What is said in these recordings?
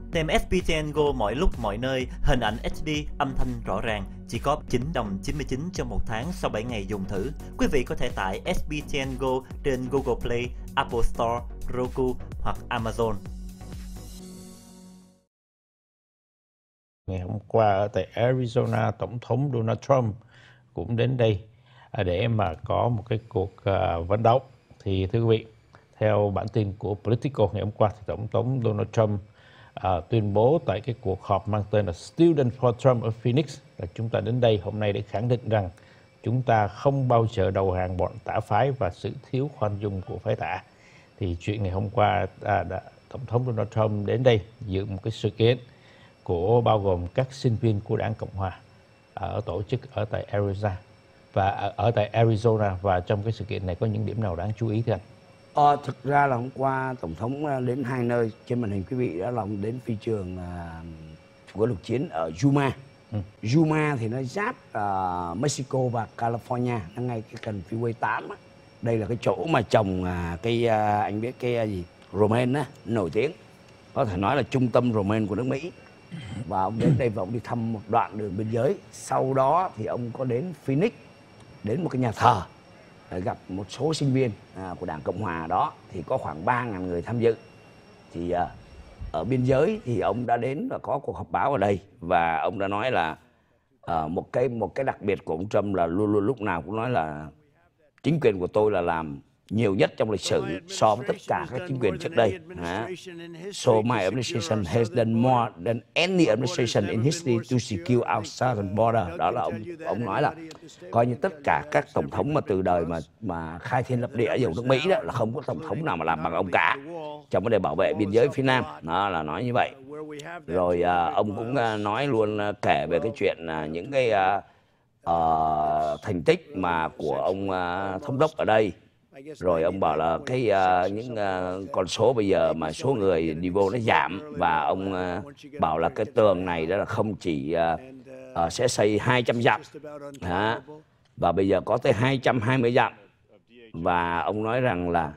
Tem SPTN Go mọi lúc mọi nơi, hình ảnh HD, âm thanh rõ ràng, chỉ có 9,99 đồng trong một tháng sau 7 ngày dùng thử. Quý vị có thể tải SPTN Go trên Google Play, Apple Store, Roku hoặc Amazon. Ngày hôm qua ở tại Arizona, Tổng thống Donald Trump cũng đến đây để mà có một cái cuộc vận động. Thì thưa quý vị, theo bản tin của Politico ngày hôm qua, thì Tổng thống Donald Trump tuyên bố tại cái cuộc họp mang tên là Student for Trump ở Phoenix là chúng ta đến đây hôm nay để khẳng định rằng chúng ta không bao giờ đầu hàng bọn tả phái và sự thiếu khoan dung của phái tả. Thì chuyện ngày hôm qua Tổng thống Donald Trump đến đây dự một cái sự kiện của bao gồm các sinh viên của Đảng Cộng Hòa ở tổ chức ở tại Arizona, và trong cái sự kiện này có những điểm nào đáng chú ý thưa anh? Thực ra là hôm qua Tổng thống đến hai nơi trên màn hình quý vị, đó là ông đến phi trường của lục chiến ở Yuma. Yuma thì nó giáp Mexico và California, nó ngay cái gần Freeway 8 á. Đây là cái chỗ mà trồng anh biết cái gì romaine á, nổi tiếng, có thể nói là trung tâm romaine của nước Mỹ. Và ông đến đây và ông đi thăm một đoạn đường biên giới. Sau đó thì ông có đến Phoenix, đến một cái nhà thờ để gặp một số sinh viên của Đảng Cộng Hòa đó, thì có khoảng 3.000 người tham dự. Thì ở biên giới thì ông đã đến và có cuộc họp báo ở đây, và ông đã nói là một cái đặc biệt của ông Trump là luôn luôn lúc nào cũng nói là chính quyền của tôi là làm nhiều nhất trong lịch sử so với tất cả các chính quyền trước đây. So my administration has done more than any administration in history to secure our southern border. Đó là ông nói là coi như tất cả các tổng thống mà từ đời mà khai thiên lập địa ở vùng nước Mỹ đó là không có tổng thống nào mà làm bằng ông cả trong vấn đề bảo vệ biên giới phía Nam. Đó là nói như vậy. Rồi ông cũng nói luôn, kể về cái chuyện những cái thành tích mà của ông thống đốc ở đây. Rồi ông bảo là những con số bây giờ mà số người đi vô nó giảm, và ông bảo là cái tường này đó là không chỉ sẽ xây 200 dặm và bây giờ có tới 220 dặm, và ông nói rằng là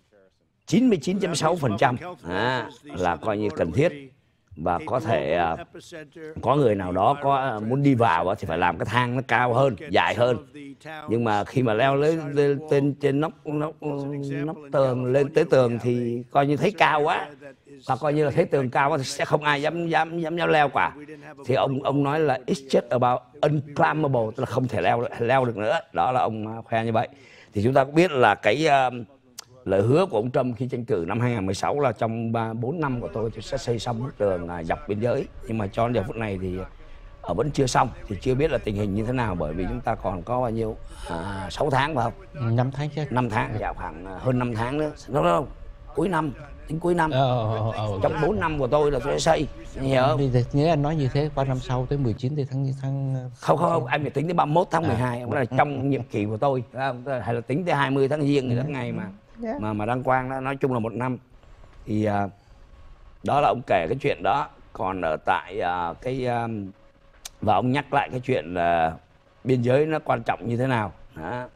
99.6% là coi như cần thiết, và có thể có người nào đó có muốn đi vào thì phải làm cái thang nó cao hơn, dài hơn. Nhưng mà khi mà leo lên trên nóc tường, lên tới tường thì coi như thấy cao quá, và coi như là thấy tường cao quá thì sẽ không ai dám leo cả. Thì ông nói là it's just about unclimbable, tức là không thể leo được nữa. Đó là ông khoe như vậy. Thì chúng ta cũng biết là cái lời hứa của ông Trump khi tranh cử năm 2016 là trong 4 năm của tôi sẽ xây xong bức tường dọc biên giới. Nhưng mà cho đến giờ phút này thì vẫn chưa xong, thì chưa biết là tình hình như thế nào, bởi vì chúng ta còn có bao nhiêu 6 tháng phải không? 5 tháng chứ. 5 tháng, dạ khoảng hơn 5 tháng nữa. Đâu, cuối năm, tính cuối năm. Trong 4 năm của tôi là tôi sẽ xây. Hiểu. Nếu anh nói như thế, qua năm sau tới 19 thì tháng Không, anh phải tính tới 31 tháng 12, đó là trong nhiệm kỳ của tôi, hay là tính tới 20 tháng Giêng thì tháng ngày mà đăng quang đó, nói chung là 1 năm. Thì đó là ông kể cái chuyện đó. Còn ở tại và ông nhắc lại cái chuyện là biên giới nó quan trọng như thế nào đó.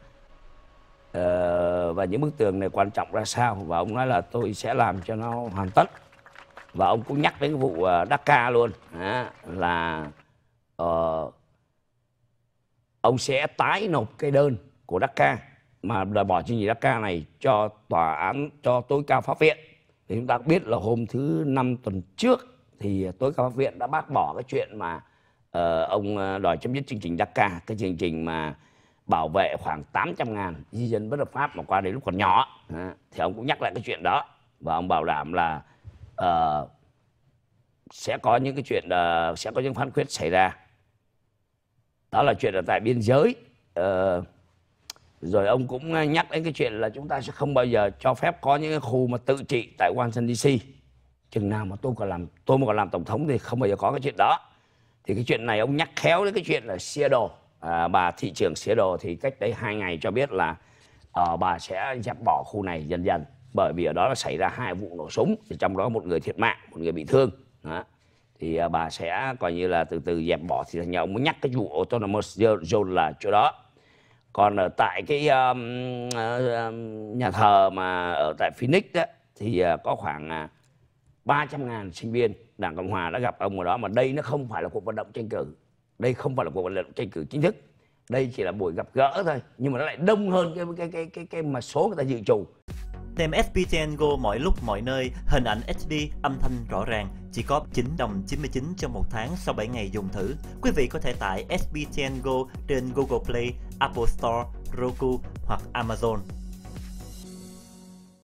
Và những bức tường này quan trọng ra sao, và ông nói là tôi sẽ làm cho nó hoàn tất. Và ông cũng nhắc đến cái vụ DACA luôn là ông sẽ tái nộp cái đơn của DACA mà đòi bỏ chương trình DACA này cho tòa án, cho tối cao pháp viện. Thì chúng ta biết là hôm thứ 5 tuần trước thì tối cao pháp viện đã bác bỏ cái chuyện mà ông đòi chấm dứt chương trình DACA, cái chương trình mà bảo vệ khoảng 800.000 di dân bất hợp pháp mà qua đến lúc còn nhỏ. Thì ông cũng nhắc lại cái chuyện đó, và ông bảo đảm là sẽ có những cái chuyện, sẽ có những phán quyết xảy ra. Đó là chuyện ở tại biên giới. Rồi ông cũng nhắc đến cái chuyện là chúng ta sẽ không bao giờ cho phép có những cái khu mà tự trị tại Washington DC. Chừng nào mà tôi mà còn làm tổng thống thì không bao giờ có cái chuyện đó. Thì cái chuyện này ông nhắc khéo đến cái chuyện là Seattle. Bà thị trưởng Seattle thì cách đây 2 ngày cho biết là bà sẽ dẹp bỏ khu này dần dần, bởi vì ở đó là xảy ra 2 vụ nổ súng, thì trong đó một người thiệt mạng, một người bị thương. Thì bà sẽ coi như là từ từ dẹp bỏ. Thì nhà ông mới nhắc cái vụ autonomous zone là chỗ đó. Còn ở tại cái nhà thờ mà ở tại Phoenix đó, thì có khoảng 300.000 sinh viên Đảng Cộng Hòa đã gặp ông ở đó, mà đây nó không phải là cuộc vận động tranh cử. Đây không phải là cuộc vận động tranh cử chính thức. Đây chỉ là buổi gặp gỡ thôi, nhưng mà nó lại đông hơn cái mà số người ta dự trù. Xem SBTN Go mọi lúc mọi nơi, hình ảnh HD, âm thanh rõ ràng, chỉ có 9 đồng 99 trong một tháng sau 7 ngày dùng thử. Quý vị có thể tải SBTN Go trên Google Play, Apple Store, Roku hoặc Amazon.